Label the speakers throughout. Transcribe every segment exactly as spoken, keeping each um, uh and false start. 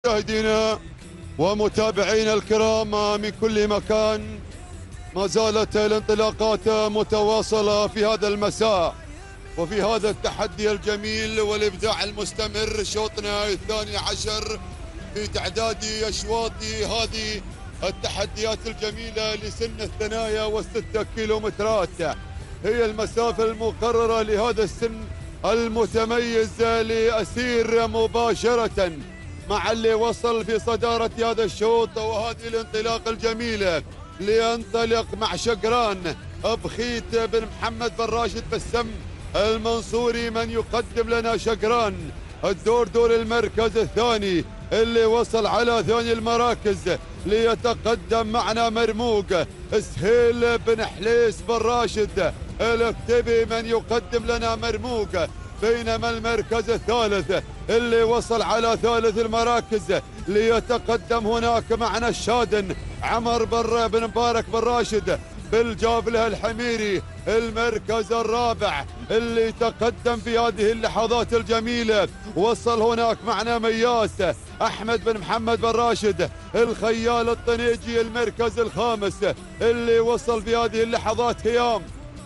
Speaker 1: مشاهدينا ومتابعينا الكرام من كل مكان، ما زالت الانطلاقات متواصلة في هذا المساء وفي هذا التحدي الجميل والإبداع المستمر. شوطنا الثاني عشر في تعداد أشواط هذه التحديات الجميلة لسن الثنايا والستة كيلومترات. هي المسافة المقررة لهذا السن المتميز لأسير مباشرة مع اللي وصل في صدارة هذا الشوط وهذه الانطلاقة الجميلة. لينطلق مع شقران بخيت بن محمد بن راشد بسم المنصوري من يقدم لنا شقران الدور دور المركز الثاني اللي وصل على ثاني المراكز. ليتقدم معنا مرموق سهيل بن حليس بن راشد الكتبي من يقدم لنا مرموق. بينما المركز الثالث اللي وصل على ثالث المراكز ليتقدم هناك معنا الشادن عمر بن مبارك بن راشد بالجابله الحميري. المركز الرابع اللي تقدم في هذه اللحظات الجميلة وصل هناك معنا مياس أحمد بن محمد بن راشد الخيال الطنيجي. المركز الخامس اللي وصل في هذه اللحظات هيام.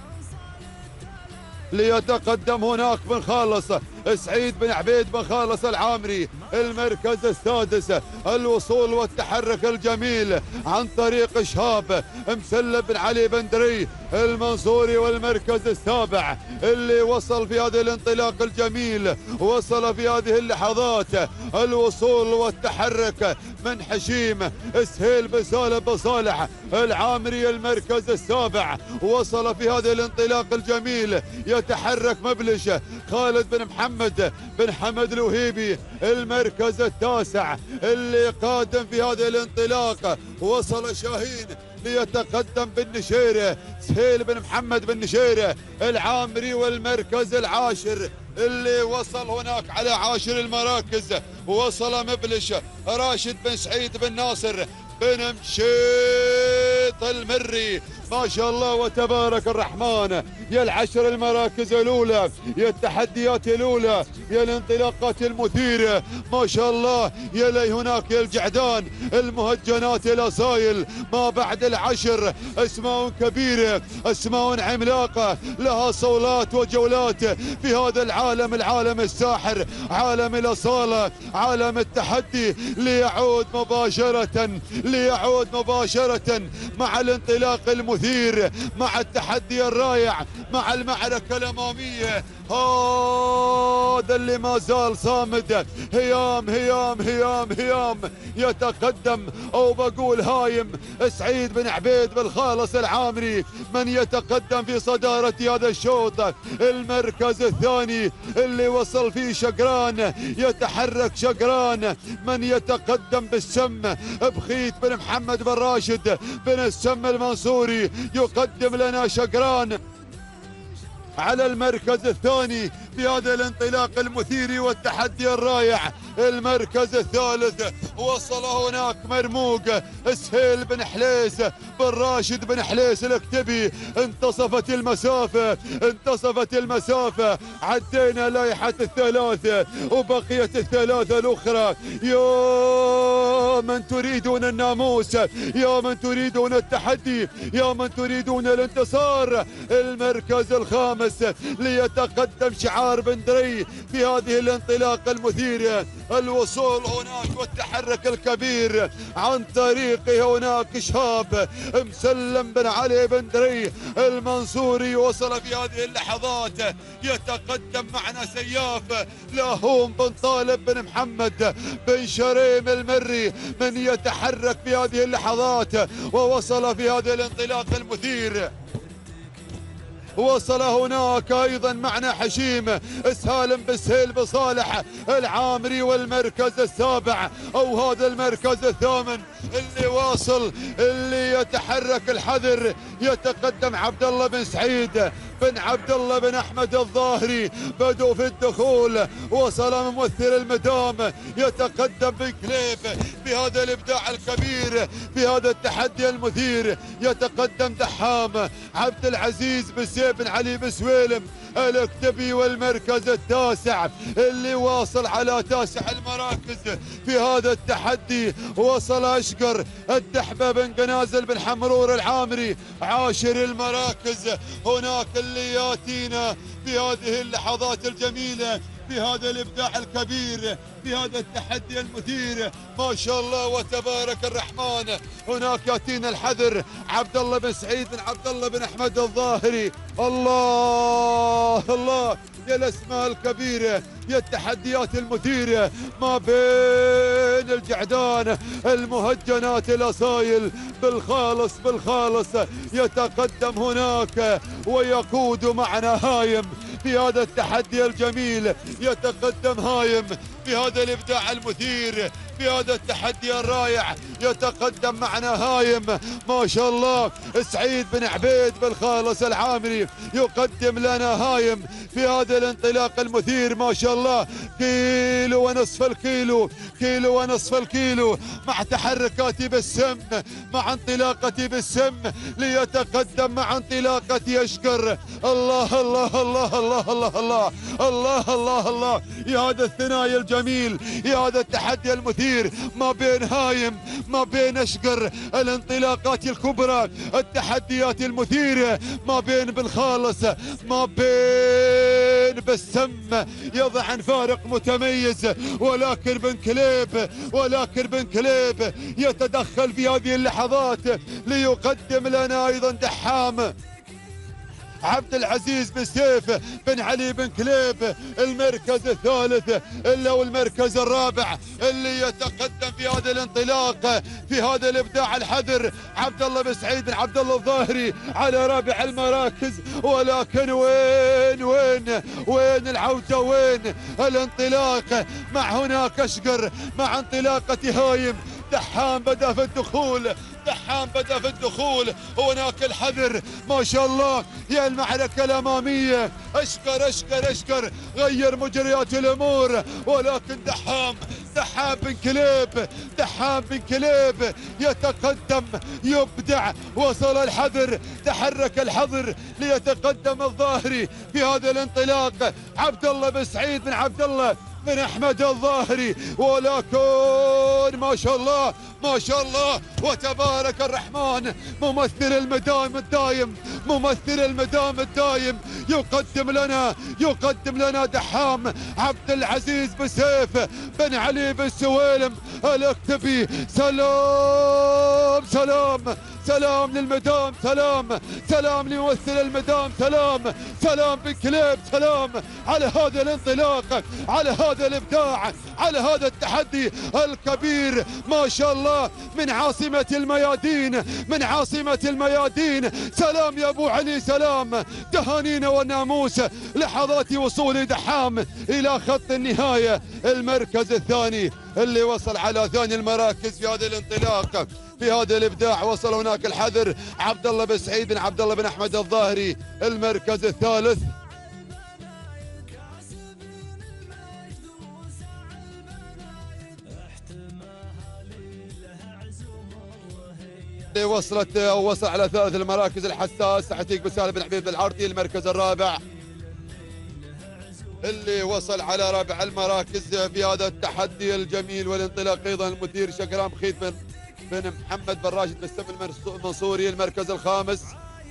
Speaker 1: ليتقدم هناك بن خالص سعيد بن عبيد بن خالص العامري. المركز السادس الوصول والتحرك الجميل عن طريق شهاب مسلم بن علي بن دري المنصوري. والمركز السابع اللي وصل في هذه الانطلاق الجميل وصل في هذه اللحظات الوصول والتحرك من حشيم سهيل بن سالم بن صالح العامري. المركز السابع وصل في هذه الانطلاق الجميل يتحرك مبلش خالد بن محمد بن حمد الوهيبي. المركز التاسع اللي قادم في هذه الانطلاق وصل شاهين ليتقدم بالنشيرة سهيل بن محمد بن نشيرة العامري. والمركز العاشر اللي وصل هناك على عاشر المراكز وصل مبلش راشد بن سعيد بن ناصر بن مشيط المري. ما شاء الله وتبارك الرحمن. يا العشر المراكز الأولى، يا التحديات الأولى، يا الانطلاقات المثيرة، ما شاء الله. يا لي هناك يا الجعدان المهجنات الأصايل. ما بعد العشر أسماء كبيرة، أسماء عملاقة لها صولات وجولات في هذا العالم، العالم الساحر، عالم الأصالة، عالم التحدي. ليعود مباشرة ليعود مباشرة مع الانطلاق المثير، مع التحدي الرائع، مع المعركة الأمامية. هذا اللي ما زال صامد. هيام هيام هيام هيام يتقدم، او بقول هايم سعيد بن عبيد بن خالص العامري من يتقدم في صدارة هذا الشوط. المركز الثاني اللي وصل فيه شقران، يتحرك شقران من يتقدم بالسم بخيت بن محمد بن راشد بن السم المنصوري. يقدم لنا شقران على المركز الثاني في هذا الانطلاق المثير والتحدي الرائع. المركز الثالث وصل هناك مرموق سهيل بن حليس بن راشد بن حليس الكتبي. انتصفت المسافة، انتصفت المسافة. عدينا لائحة الثلاثة وبقيت الثلاثة الأخرى. يا من تريدون الناموس، يا من تريدون التحدي، يا من تريدون الانتصار. المركز الخامس ليتقدم شعار بن دري في هذه الانطلاقة المثيرة. الوصول هناك والتحرك الكبير عن طريق هناك شهاب مسلم بن علي بن دري المنصوري. وصل في هذه اللحظات يتقدم معنا سياف لاهوم بن طالب بن محمد بن شريم المري من يتحرك في هذه اللحظات ووصل في هذه الانطلاق المثير. وصل هناك ايضا معنا حشيم سالم بن سهيل بن صالح العامري. والمركز السابع او هذا المركز الثامن اللي واصل اللي يتحرك الحذر. يتقدم عبد الله بن سعيد بن عبد الله بن احمد الظاهري بدو في الدخول. وصل ممثل المدام يتقدم بن كليب بهذا الابداع الكبير في هذا التحدي المثير. يتقدم دحام عبد العزيز بن سيف بن علي بن سويلم الاكتبي والمركز التاسع اللي واصل على تاسع المراكز في هذا التحدي. وصل أشقر الدحبة بن قنازل بن حمرور العامري عاشر المراكز. هناك اللي ياتينا في هذه اللحظات الجميلة في هذا الابداع الكبير في هذا التحدي المثير ما شاء الله وتبارك الرحمن. هناك ياتينا الحذر عبد الله بن سعيد بن عبد الله بن احمد الظاهري. الله الله يا الاسماء الكبيره يا التحديات المثيره ما بين الجعدان المهجنات الاصايل بالخالص بالخالص. يتقدم هناك ويقود معنا هايم في هذا التحدي الجميل. يتقدم هايم في هذا الابداع المثير في هذا التحدي الرائع. يتقدم معنا هايم ما شاء الله سعيد بن عبيد بالخالص العامري يقدم لنا هايم في هذا الانطلاق المثير ما شاء الله. كيلو ونصف الكيلو كيلو ونصف الكيلو مع تحركاتي بالسم مع انطلاقتي بالسم ليتقدم مع انطلاقتي أشقر. الله الله الله الله الله الله الله الله الله يا هذا الثنائي الجميل يا هذا التحدي المثير ما بين هايم ما بين أشقر. الانطلاقات الكبرى التحديات المثيرة ما بين بالخالص ما بين بالسم يضع عن فارق متميز. ولكن بن كليب ولكن بن كليب يتدخل في هذه اللحظات ليقدم لنا أيضا دحام عبد العزيز بن سيف بن علي بن كليب المركز الثالث الا والمركز الرابع اللي يتقدم في هذا الانطلاق في هذا الابداع الحذر عبد الله بن سعيد بن عبد الله الظاهري على رابع المراكز. ولكن وين وين وين العوده وين الانطلاق مع هناك أشقر مع انطلاقة هايم. دحام بدأ في الدخول دحام بدأ في الدخول. هناك الحذر ما شاء الله يا المعركة الأمامية. أشقر أشقر أشقر غير مجريات الأمور. ولكن دحام دحام بن كليب دحام بن كليب يتقدم يبدع. وصل الحذر تحرك الحذر ليتقدم الظاهري في هذا الانطلاق. عبد الله بن سعيد بن عبد الله بن احمد الظاهري. ولكن ما شاء الله ما شاء الله وتبارك الرحمن ممثل المدام الدايم ممثل المدام الدايم يقدم لنا يقدم لنا دحام عبد العزيز بن سيف بن علي بن سويلم الاكتبي. سلام سلام سلام للمدام سلام سلام لممثل المدام سلام سلام بن كليب سلام على هذا الانطلاق على هذا الابداع على هذا التحدي الكبير ما شاء الله من عاصمة الميادين من عاصمة الميادين. سلام يا ابو علي سلام. تهانينا والناموس لحظات وصول دحام الى خط النهاية. المركز الثاني اللي وصل على ثاني المراكز في هذا الانطلاق في هذا الابداع. وصل هناك الحذر عبد الله بن سعيد بن عبد الله بن احمد الظاهري المركز الثالث. اللي وصلت او وصل على ثالث المراكز الحساس عتيق بن سالم بن حبيب العرتي المركز الرابع. اللي وصل على رابع المراكز في هذا التحدي الجميل والانطلاق ايضا المثير شكرام خيث بن بن محمد بن راشد بن سلم المنصوري المركز الخامس.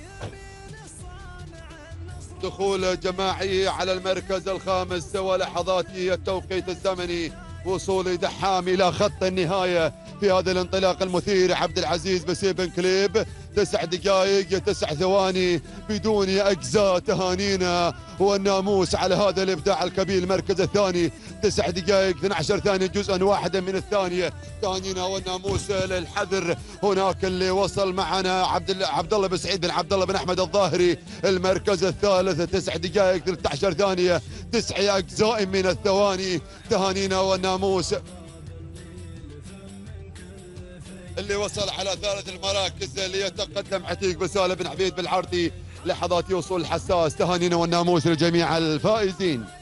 Speaker 1: دخول جماعي على المركز الخامس ولحظات التوقيت الزمني وصول دحام الى خط النهايه في هذا الانطلاق المثير. عبد العزيز بن سيف بن كليب تسع دقائق تسع ثواني بدون اجزاء. تهانينا والناموس على هذا الابداع الكبير. المركز الثاني تسع دقائق اثني عشر ثانيه جزءا واحدا من الثانيه. تهانينا والناموس للحذر. هناك اللي وصل معنا عبد عبد الله بن سعيد بن عبد الله بن احمد الظاهري المركز الثالث تسع دقائق ثلاث عشر ثانيه تسع اجزاء من الثواني. تهانينا والناموس. اللي وصل على ثالث المراكز ليتقدم عتيق بن سالم بن عبيد بالعرضي. لحظات وصول الحساس. تهانينا والناموس لجميع الفائزين.